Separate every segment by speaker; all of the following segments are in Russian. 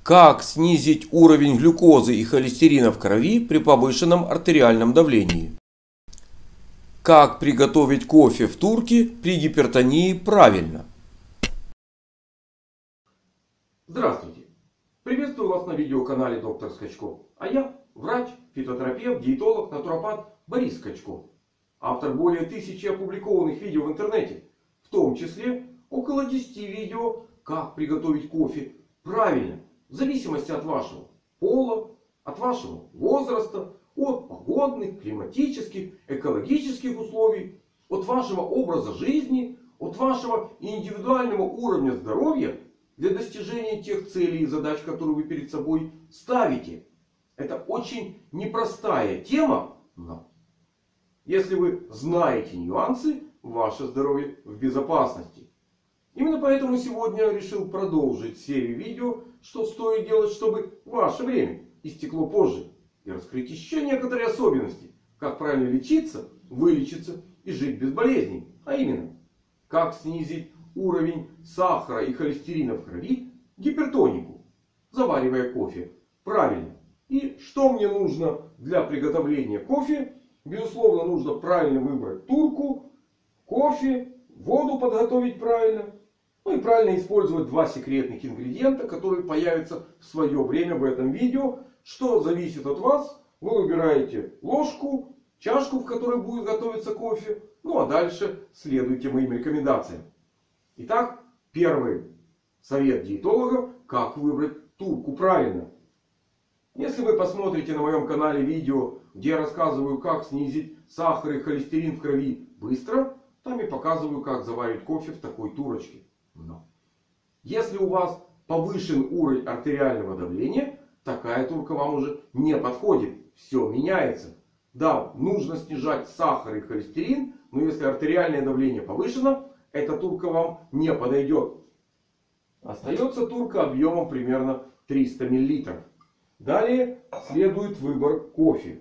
Speaker 1: Как снизить уровень глюкозы и холестерина в крови при повышенном артериальном давлении? Как приготовить кофе в турке при гипертонии правильно?
Speaker 2: Здравствуйте! Приветствую вас на видеоканале Доктор Скачков. А я врач, фитотерапевт, диетолог, натуропат Борис Скачков. Автор более 1000 опубликованных видео в интернете. В том числе около 10 видео, как приготовить кофе правильно. В зависимости от вашего пола, от вашего возраста, от погодных, климатических, экологических условий, от вашего образа жизни, от вашего индивидуального уровня здоровья для достижения тех целей и задач, которые вы перед собой ставите. Это очень непростая тема, но если вы знаете нюансы, ваше здоровье в безопасности. Именно поэтому сегодня я решил продолжить серию видео, что стоит делать, чтобы ваше время истекло позже. И раскрыть еще некоторые особенности, как правильно лечиться, вылечиться и жить без болезней. А именно, как снизить уровень сахара и холестерина в крови, гипертонику, заваривая кофе правильно. И что мне нужно для приготовления кофе? Безусловно, нужно правильно выбрать турку, кофе, воду подготовить правильно. Ну и правильно использовать два секретных ингредиента, которые появятся в свое время в этом видео. Что зависит от вас. Вы выбираете ложку, чашку, в которой будет готовиться кофе. Ну а дальше следуйте моим рекомендациям. Итак, первый совет диетолога. Как выбрать турку правильно. Если вы посмотрите на моем канале видео, где я рассказываю, как снизить сахар и холестерин в крови быстро, там я показываю, как заварить кофе в такой турочке. Но если у вас повышен уровень артериального давления, такая турка вам уже не подходит. Все меняется. Да, нужно снижать сахар и холестерин, но если артериальное давление повышено, эта турка вам не подойдет. Остается турка объемом примерно 300 мл. Далее следует выбор кофе.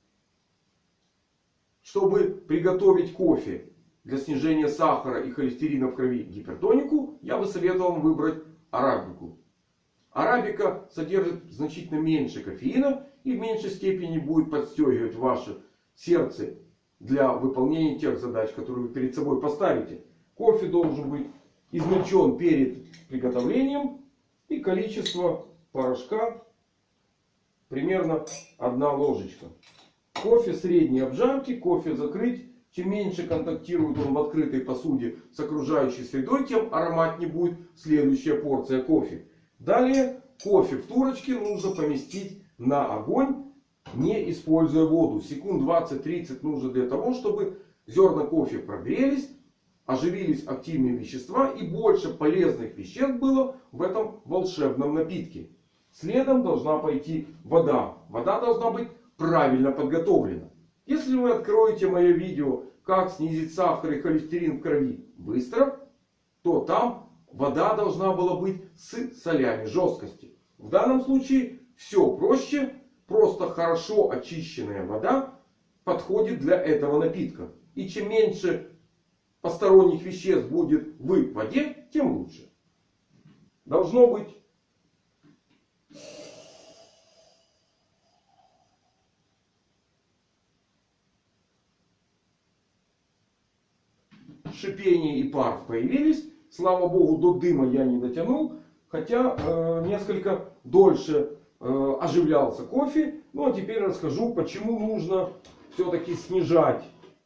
Speaker 2: Чтобы приготовить кофе для снижения сахара и холестерина в крови, гипертонику, я бы советовал вам выбрать арабику. Арабика содержит значительно меньше кофеина и в меньшей степени будет подстегивать ваше сердце для выполнения тех задач, которые вы перед собой поставите. Кофе должен быть измельчен перед приготовлением. И количество порошка примерно 1 ложечка. Кофе средней обжарки, кофе закрыть. Чем меньше контактирует он в открытой посуде с окружающей средой, тем ароматнее будет следующая порция кофе. Далее кофе в турочке нужно поместить на огонь, не используя воду. Секунд 20-30 нужно для того, чтобы зерна кофе прогрелись, оживились активные вещества и больше полезных веществ было в этом волшебном напитке. Следом должна пойти вода. Вода должна быть правильно подготовлена. Если вы откроете мое видео, как снизить сахар и холестерин в крови быстро, то там вода должна была быть с солями жесткости. В данном случае все проще. Просто хорошо очищенная вода подходит для этого напитка. И чем меньше посторонних веществ будет в воде, тем лучше. Должно быть шипение и пар появились. Слава богу, до дыма я не дотянул. Хотя несколько дольше оживлялся кофе. Ну а теперь расскажу, почему нужно все-таки снижать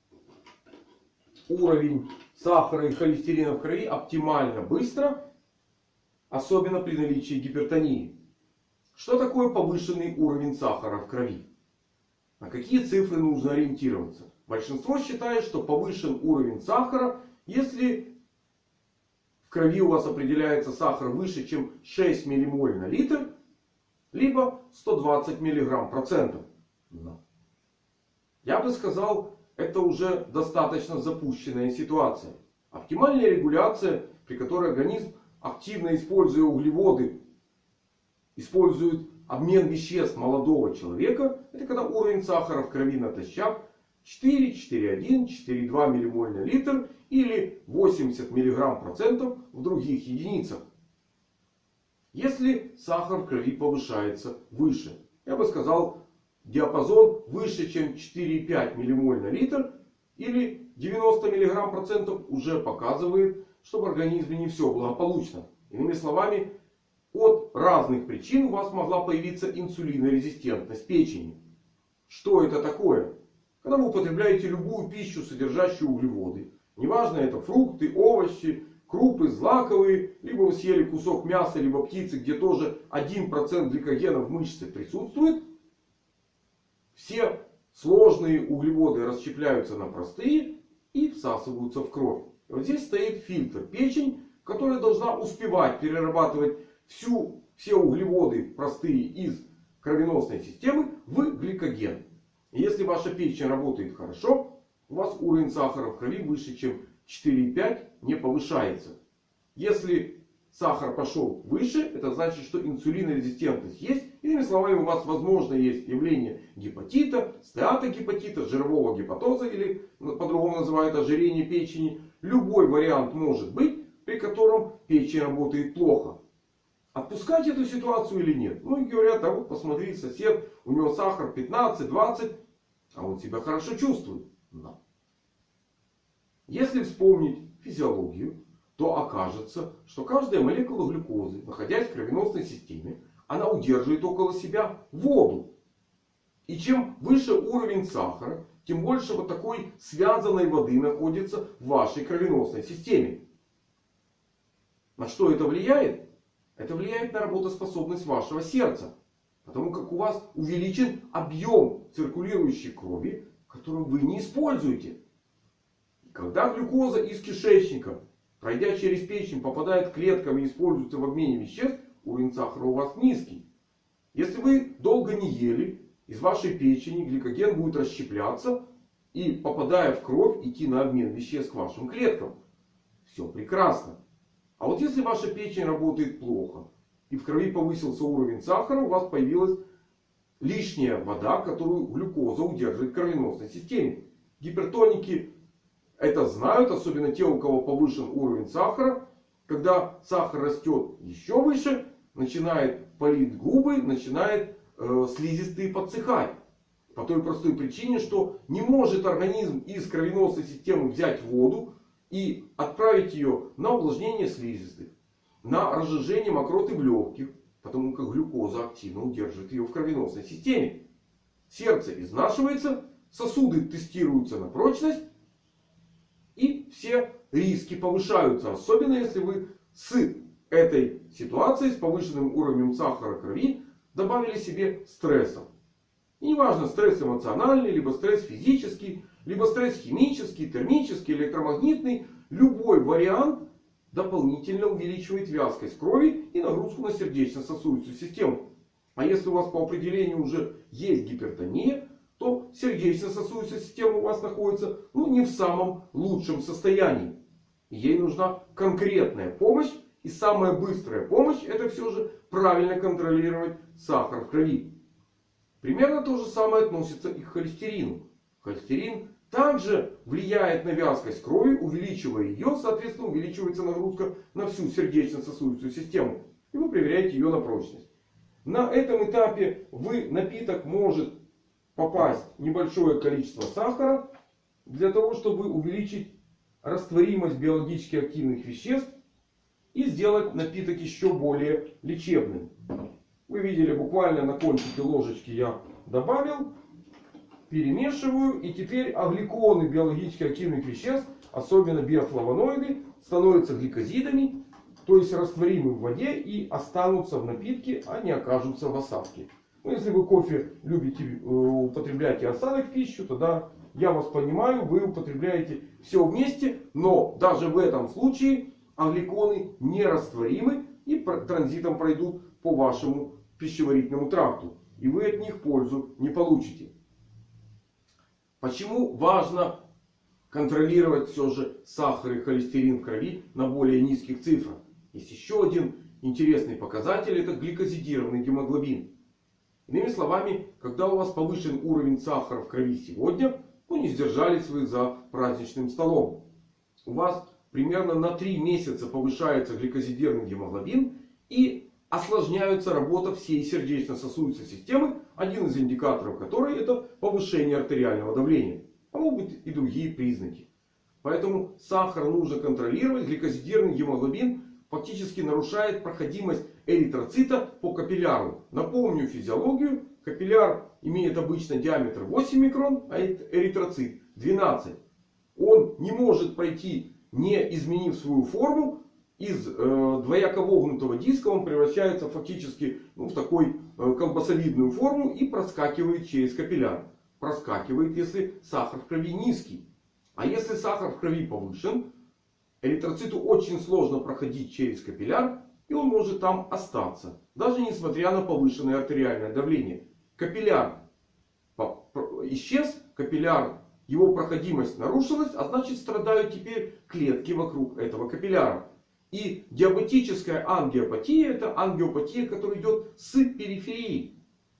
Speaker 2: уровень сахара и холестерина в крови оптимально быстро. Особенно при наличии гипертонии. Что такое повышенный уровень сахара в крови? На какие цифры нужно ориентироваться? Большинство считает, что повышен уровень сахара, если в крови у вас определяется сахар выше, чем 6 ммоль на литр, либо 120 мг процентов. Но я бы сказал, это уже достаточно запущенная ситуация. Оптимальная регуляция, при которой организм, активно используя углеводы, использует обмен веществ молодого человека, это когда уровень сахара в крови натощак 4, 4,1, 4,2 ммоль на литр или 80 мг процентов в других единицах. Если сахар в крови повышается выше, я бы сказал, диапазон выше, чем 4,5 миллимоль на литр или 90 миллиграмм процентов уже показывает, что в организме не все благополучно. Иными словами, от разных причин у вас могла появиться инсулинорезистентность печени. Что это такое? Когда вы употребляете любую пищу, содержащую углеводы, неважно это фрукты, овощи, крупы, злаковые, либо вы съели кусок мяса, либо птицы, где тоже 1% гликогена в мышце присутствует, все сложные углеводы расщепляются на простые и всасываются в кровь. И вот здесь стоит фильтр, печень, которая должна успевать перерабатывать все углеводы простые из кровеносной системы в гликоген. И если ваша печень работает хорошо, у вас уровень сахара в крови выше, чем 4,5 не повышается. Если сахар пошел выше, это значит, что инсулинорезистентность есть. Иными словами, у вас возможно есть явление гепатита, стеатогепатита, жирового гепатоза или по-другому называют ожирение печени. Любой вариант может быть, при котором печень работает плохо. Отпускать эту ситуацию или нет? Ну и говорят, а вот посмотри, сосед, у него сахар 15-20, а он себя хорошо чувствует. Да. Если вспомнить физиологию, то окажется, что каждая молекула глюкозы, находясь в кровеносной системе, она удерживает около себя воду. И чем выше уровень сахара, тем больше вот такой связанной воды находится в вашей кровеносной системе. На что это влияет? Это влияет на работоспособность вашего сердца. Потому как у вас увеличен объем циркулирующей крови, которую вы не используете. Когда глюкоза из кишечника, пройдя через печень, попадает к клеткам и используется в обмене веществ, уровень сахара у вас низкий. Если вы долго не ели, из вашей печени гликоген будет расщепляться и, попадая в кровь, идти на обмен веществ к вашим клеткам. Все прекрасно. А вот если ваша печень работает плохо и в крови повысился уровень сахара, у вас появилась лишняя вода, которую глюкоза удерживает в кровеносной системе. Гипертоники это знают, особенно те, у кого повышен уровень сахара. Когда сахар растет еще выше, начинает палить губы, начинает слизистые подсыхать. По той простой причине, что не может организм из кровеносной системы взять воду и отправить ее на увлажнение слизистых, на разжижение мокроты в легких, потому как глюкоза активно удерживает ее в кровеносной системе. Сердце изнашивается, сосуды тестируются на прочность. И все риски повышаются. Особенно если вы с этой ситуацией, с повышенным уровнем сахара в крови, добавили себе стрессов. И неважно, стресс эмоциональный, либо стресс физический, либо стресс химический, термический, электромагнитный. Любой вариант дополнительно увеличивает вязкость крови и нагрузку на сердечно-сосудистую систему. А если у вас по определению уже есть гипертония, то сердечно-сосудистая система у вас находится не в самом лучшем состоянии. Ей нужна конкретная помощь. И самая быстрая помощь — это все же правильно контролировать сахар в крови. Примерно то же самое относится и к холестерину. Холестерин также влияет на вязкость крови, увеличивая ее. Соответственно, увеличивается нагрузка на всю сердечно-сосудистую систему. И вы проверяете ее на прочность. На этом этапе напиток может попасть небольшое количество сахара для того, чтобы увеличить растворимость биологически активных веществ и сделать напиток еще более лечебным. Вы видели, буквально на кончике ложечки я добавил, перемешиваю. И теперь огликоны биологически активных веществ, особенно биофлавоноиды, становятся гликозидами, то есть растворимы в воде и останутся в напитке, а не окажутся в осадке. Если вы кофе любите употреблять и осадок в пищу, тогда я вас понимаю, вы употребляете все вместе. Но даже в этом случае огликоны нерастворимы и транзитом пройдут по вашему пищеварительному тракту. И вы от них пользу не получите. Почему важно контролировать все же сахар и холестерин в крови на более низких цифрах? Есть еще один интересный показатель. Это гликозидированный гемоглобин. Иными словами, когда у вас повышен уровень сахара в крови сегодня, не сдержались вы за праздничным столом. У вас примерно на 3 месяца повышается гликозидированный гемоглобин. И осложняется работа всей сердечно-сосудистой системы, один из индикаторов которой это повышение артериального давления. А могут быть и другие признаки. Поэтому сахар нужно контролировать. Гликозидированный гемоглобин фактически нарушает проходимость эритроцита по капилляру. Напомню физиологию. Капилляр имеет обычно диаметр 8 микрон, а эритроцит 12. Он не может пройти, не изменив свою форму. Из двояко вогнутого диска он превращается фактически в такой колбасовидную форму и проскакивает через капилляр. Проскакивает, если сахар в крови низкий. А если сахар в крови повышен, эритроциту очень сложно проходить через капилляр. И он может там остаться. Даже несмотря на повышенное артериальное давление. Капилляр исчез, капилляр, его проходимость нарушилась. А значит, страдают теперь клетки вокруг этого капилляра. И диабетическая ангиопатия — это ангиопатия, которая идет с периферии.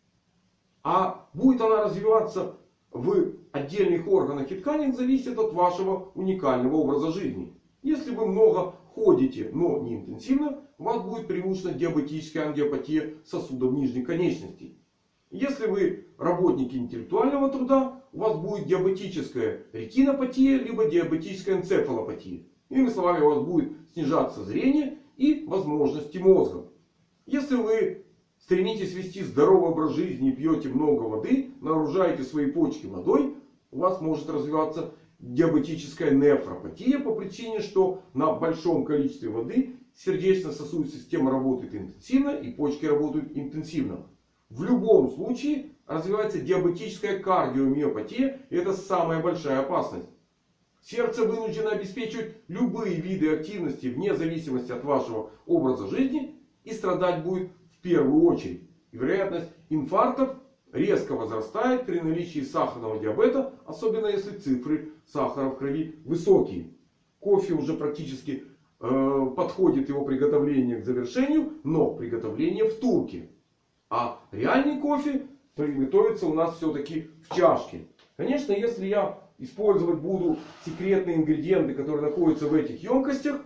Speaker 2: А будет она развиваться в отдельных органах и тканях, зависит от вашего уникального образа жизни. Если вы много ходите, но не интенсивно, у вас будет преимущественно диабетическая ангиопатия сосудов нижних конечностей. Если вы работники интеллектуального труда, у вас будет диабетическая ретинопатия, либо диабетическая энцефалопатия. Иными словами, у вас будет снижаться зрение и возможности мозга. Если вы стремитесь вести здоровый образ жизни и пьете много воды, нагружаете свои почки водой, у вас может развиваться диабетическая нефропатия по причине, что на большом количестве воды сердечно-сосудистая система работает интенсивно и почки работают интенсивно. В любом случае развивается диабетическая кардиомиопатия, и это самая большая опасность. Сердце вынуждено обеспечивать любые виды активности вне зависимости от вашего образа жизни. И страдать будет в первую очередь. И вероятность инфарктов резко возрастает при наличии сахарного диабета. Особенно если цифры сахара в крови высокие. Кофе уже практически подходит его приготовление к завершению. Но приготовление в турке. А реальный кофе приготовится у нас все-таки в чашке. Конечно, если я использовать буду секретные ингредиенты, которые находятся в этих емкостях,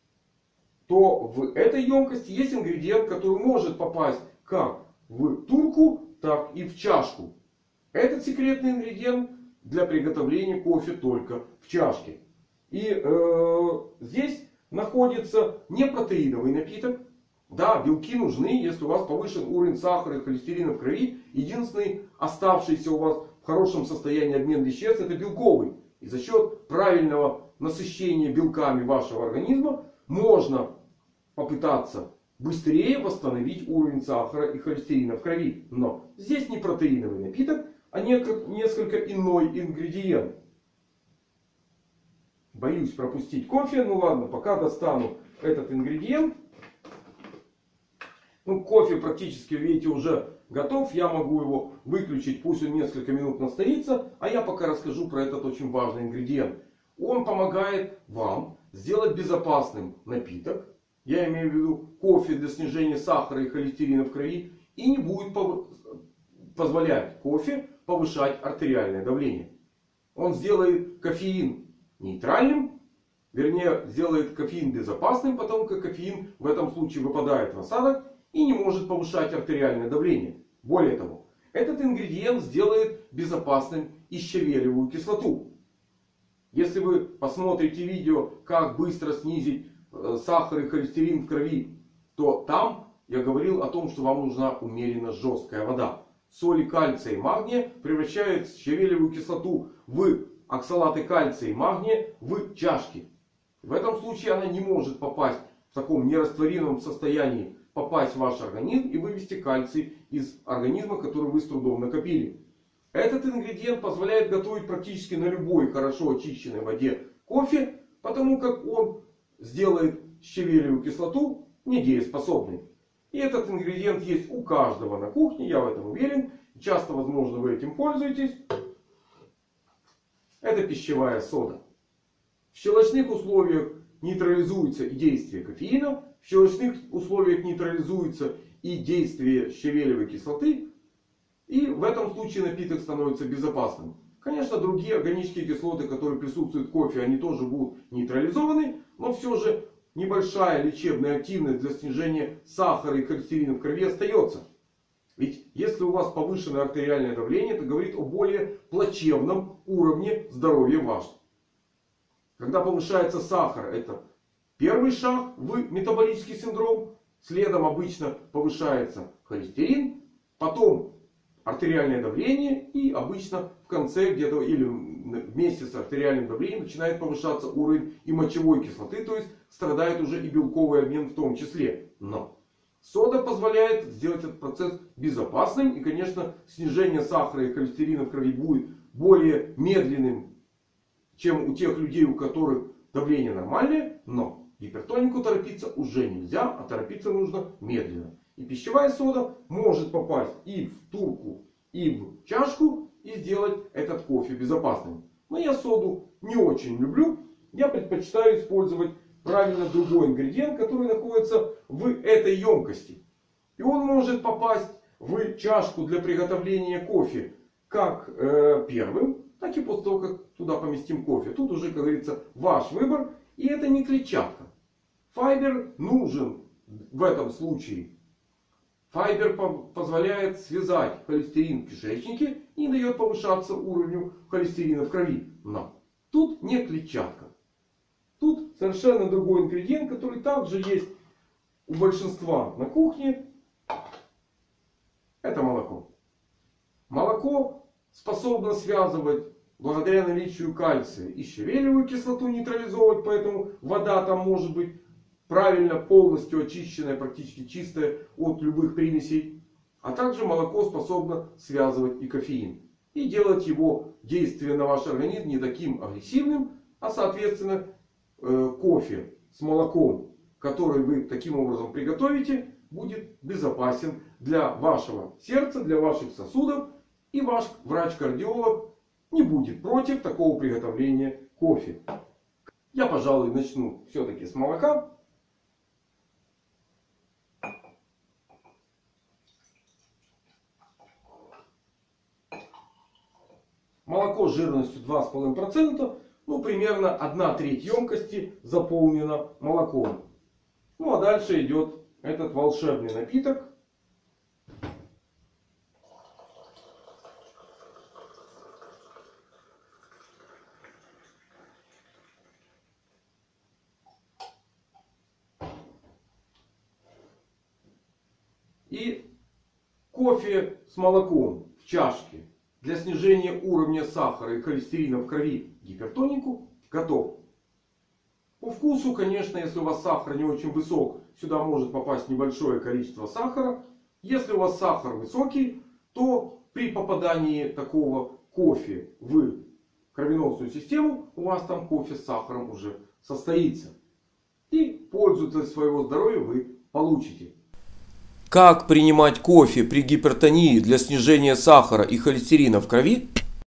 Speaker 2: то в этой емкости есть ингредиент, который может попасть как в турку, так и в чашку. Этот секретный ингредиент для приготовления кофе только в чашке. И здесь находится не протеиновый напиток. Да, белки нужны, если у вас повышен уровень сахара и холестерина в крови. Единственный оставшийся у вас в хорошем состоянии обмен веществ — это белковый. И за счет правильного насыщения белками вашего организма можно попытаться быстрее восстановить уровень сахара и холестерина в крови. Но здесь не протеиновый напиток, а несколько иной ингредиент. Боюсь пропустить кофе. Ну ладно, пока достану этот ингредиент. Кофе практически, видите, уже готов. Я могу его выключить. Пусть он несколько минут настоится. А я пока расскажу про этот очень важный ингредиент. Он помогает вам сделать безопасным напиток. Я имею в виду кофе для снижения сахара и холестерина в крови. И не будет позволять кофе повышать артериальное давление. Он сделает кофеин нейтральным. Вернее, сделает кофеин безопасным. Потому как кофеин в этом случае выпадает в осадок. И не может повышать артериальное давление. Более того, этот ингредиент сделает безопасным и щавелевую кислоту. Если вы посмотрите видео, как быстро снизить сахар и холестерин в крови, то там я говорил о том, что вам нужна умеренно жесткая вода. Соли кальция и магния превращают щавелевую кислоту в оксалаты кальция и магния в чашки. В этом случае она не может попасть в таком нерастворимом состоянии, попасть в ваш организм и вывести кальций из организма, который вы с трудом накопили. Этот ингредиент позволяет готовить практически на любой хорошо очищенной воде кофе, потому как он сделает щавелевую кислоту недееспособной. И этот ингредиент есть у каждого на кухне, я в этом уверен. Часто, возможно, вы этим пользуетесь. Это пищевая сода. В щелочных условиях нейтрализуется и действие кофеина. В щелочных условиях нейтрализуется и действие щавелевой кислоты. И в этом случае напиток становится безопасным. Конечно, другие органические кислоты, которые присутствуют в кофе, они тоже будут нейтрализованы. Но все же небольшая лечебная активность для снижения сахара и холестерина в крови остается. Ведь если у вас повышенное артериальное давление, это говорит о более плачевном уровне здоровья вашего. Когда повышается сахар, это первый шаг в метаболический синдром. Следом обычно повышается холестерин. Потом артериальное давление. И обычно в конце где-то или вместе с артериальным давлением начинает повышаться уровень и мочевой кислоты. То есть страдает уже и белковый обмен в том числе. Но сода позволяет сделать этот процесс безопасным. И, конечно, снижение сахара и холестерина в крови будет более медленным, чем у тех людей, у которых давление нормальное. Но гипертонику торопиться уже нельзя, а торопиться нужно медленно. И пищевая сода может попасть и в турку, и в чашку, и сделать этот кофе безопасным. Но я соду не очень люблю. Я предпочитаю использовать правильно другой ингредиент, который находится в этой емкости. И он может попасть в чашку для приготовления кофе как первым, так и после того, как туда поместим кофе. Тут уже, как говорится, ваш выбор. И это не клетчатка. Файбер нужен в этом случае. Файбер позволяет связать холестерин в кишечнике и не дает повышаться уровню холестерина в крови. Но тут не клетчатка. Тут совершенно другой ингредиент, который также есть у большинства на кухне. Это молоко. Молоко способно связывать, благодаря наличию кальция, и щавелевую кислоту нейтрализовывать. Поэтому вода там может быть правильно, полностью очищенная, практически чистая от любых примесей. А также молоко способно связывать и кофеин. И делать его действие на ваш организм не таким агрессивным. А соответственно кофе с молоком, который вы таким образом приготовите, будет безопасен для вашего сердца, для ваших сосудов. И ваш врач-кардиолог не будет против такого приготовления кофе. Я, пожалуй, начну все-таки с молока. Молоко с жирностью 2,5%. Ну, примерно 1/3 емкости заполнена молоком. Ну, а дальше идет этот волшебный напиток. И кофе с молоком в чашке для снижения уровня сахара и холестерина в крови, гипертонику, готов. По вкусу, конечно, если у вас сахар не очень высок, сюда может попасть небольшое количество сахара. Если у вас сахар высокий, то при попадании такого кофе в кровеносную систему, у вас там кофе с сахаром уже состоится. И пользу для своего здоровья вы получите.
Speaker 1: Как принимать кофе при гипертонии для снижения сахара и холестерина в крови?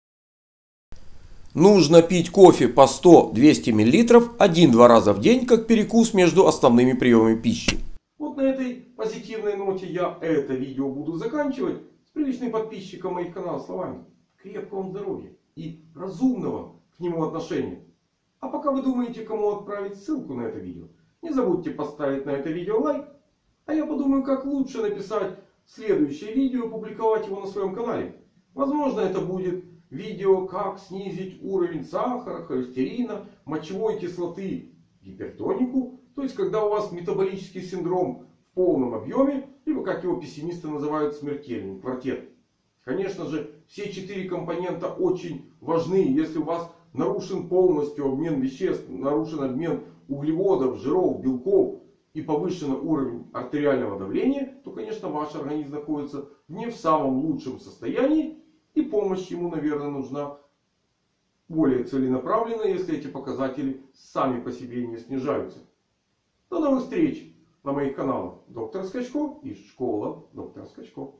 Speaker 1: Нужно пить кофе по 100-200 мл 1-2 раза в день, как перекус между основными приемами пищи.
Speaker 2: Вот на этой позитивной ноте я это видео буду заканчивать. С привычным подписчиком моих каналов словами: крепкого вам здоровья и разумного к нему отношения. А пока вы думаете, кому отправить ссылку на это видео, не забудьте поставить на это видео лайк. А я подумаю, как лучше написать следующее видео и публиковать его на своем канале. Возможно, это будет видео, как снизить уровень сахара, холестерина, мочевой кислоты, гипертонику. То есть, когда у вас метаболический синдром в полном объеме, либо, как его пессимисты называют, смертельный квартет. Конечно же, все 4 компонента очень важны. Если у вас нарушен полностью обмен веществ, нарушен обмен углеводов, жиров, белков и повышен уровень артериального давления, то, конечно, ваш организм находится не в самом лучшем состоянии. И помощь ему, наверное, нужна более целенаправленно, если эти показатели сами по себе не снижаются. До новых встреч на моих каналах Доктор Скачко и Школа Доктора Скачко.